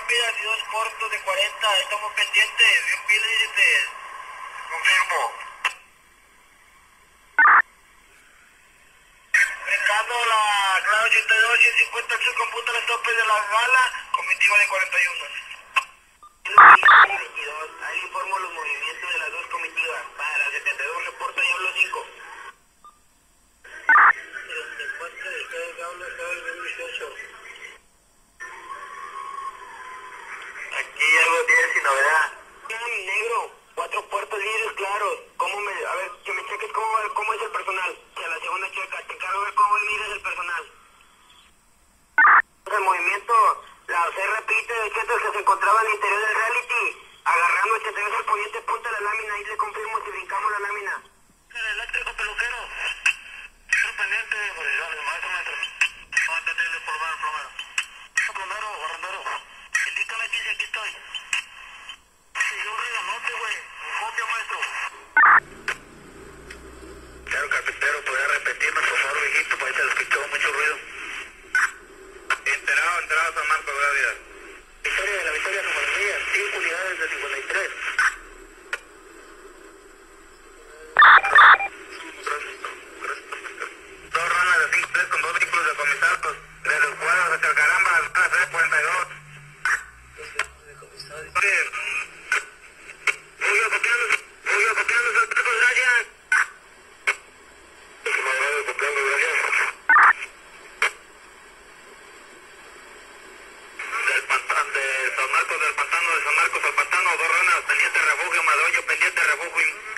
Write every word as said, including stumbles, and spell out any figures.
rápidas y dos cortos de cuarenta. Estamos pendientes. Bien, Pili, confirmo. Brincando la clave ochenta y dos, ciento cincuenta, se computa el tope de la gala, comitiva de cuarenta y uno. Ahí informo los movimientos de las dos comitivas. Para la setenta y dos reporto y hablo cinco. setenta y cuatro de cada hablo del dieciocho. Aquí algo tiene sin novedad. Un negro, cuatro puertos vidrios claros. ¿Cómo me, a ver, que me cheques cómo, cómo es el personal? Que a la segunda checa, te encargo de ver cómo mides el personal. El movimiento, la se repite de que se encontraba al interior del reality, agarrando el que tenés el poniente punta de la lámina, y le confirmo si brincamos la lámina. El eléctrico peluquero. Sorprendente, posición de maestro, maestro. Levántate de plomero, plomero. Plomero, barrendero. Indícame aquí si aquí estoy. Si yo ruido, note, güey. Copia, maestro. Claro, carpintero, ¿podría repetirme, por favor, viejito? Pues ahí se le escuchó mucho ruido. Enterado, enterado, San Marcos, gracias. Victoria de la Victoria, como decía, cinco unidades de cincuenta y tres. Dos ranas de cinco tres con dos vehículos decomisados, de los cuales hasta el caramba, a tres cuarenta y dos. Julio, copiando, Julio, copiando, Santiago, gracias. Copiando, gracias. Del pantano, de San Marcos, del pantano, de San Marcos al pantano, dos ranas, pendiente refugio, Madoyo, pendiente refugio.